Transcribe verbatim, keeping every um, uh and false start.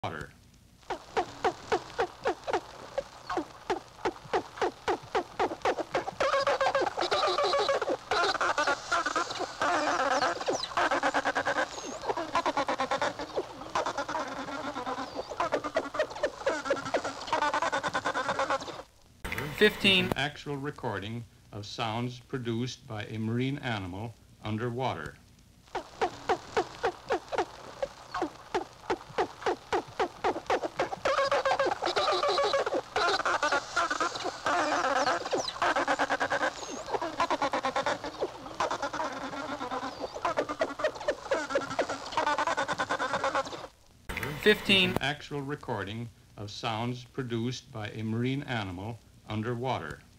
Water. Fifteen actual recording of sounds produced by a marine animal underwater. Fifteen actual recording of sounds produced by a marine animal underwater.